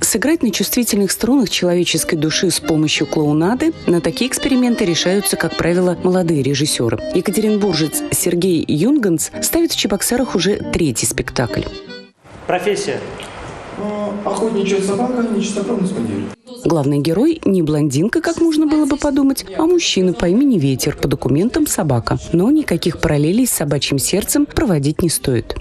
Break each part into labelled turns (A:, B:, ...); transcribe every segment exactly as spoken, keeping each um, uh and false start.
A: Сыграть на чувствительных струнах человеческой души с помощью клоунады – на такие эксперименты решаются, как правило, молодые режиссеры. Екатеринбуржец Сергей Юнганс ставит в Чебоксарах уже третий спектакль.
B: Профессия.
C: Охотничья собака, нечистоплотный спондиль.
A: Главный герой не блондинка, как можно было бы подумать, а мужчина по имени Ветер, по документам собака. Но никаких параллелей с собачьим сердцем проводить не стоит.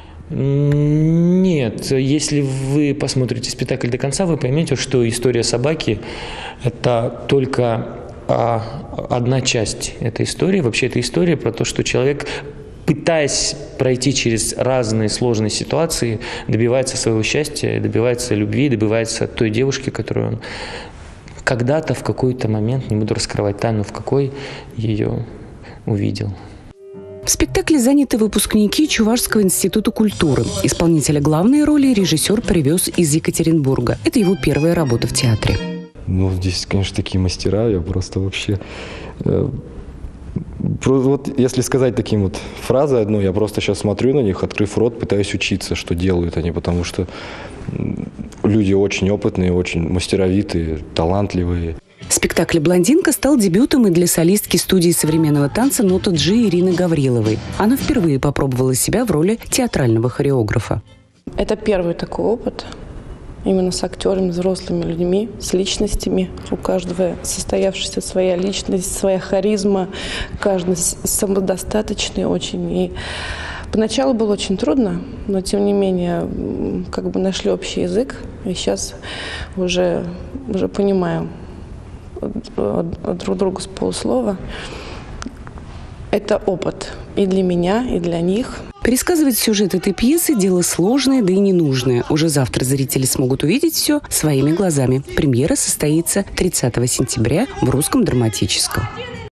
B: Нет, если вы посмотрите спектакль до конца, вы поймете, что история собаки – это только одна часть этой истории. Вообще, это история про то, что человек, пытаясь пройти через разные сложные ситуации, добивается своего счастья, добивается любви, добивается той девушки, которую он когда-то, в какой-то момент, не буду раскрывать тайну, в какой ее увидел.
A: В спектакле заняты выпускники Чувашского института культуры. Исполнителя главной роли режиссер привез из Екатеринбурга. Это его первая работа в театре.
C: Ну, здесь, конечно, такие мастера, я просто вообще... Э, вот если сказать таким вот фразой одну, я просто сейчас смотрю на них, открыв рот, пытаюсь учиться, что делают они, потому что люди очень опытные, очень мастеровитые, талантливые.
A: Спектакль «Блондинка» стал дебютом и для солистки студии современного танца «Нота Джи» Ирины Гавриловой. Она впервые попробовала себя в роли театрального хореографа.
D: Это первый такой опыт. Именно с актерами, взрослыми людьми, с личностями. У каждого состоявшаяся своя личность, своя харизма. Каждый самодостаточный очень. И поначалу было очень трудно, но тем не менее как бы нашли общий язык. И сейчас уже, уже понимаю друг другу с полуслова. Это опыт и для меня, и для них.
A: Пересказывать сюжет этой пьесы – дело сложное, да и ненужное. Уже завтра зрители смогут увидеть все своими глазами. Премьера состоится тридцатого сентября в Русском драматическом.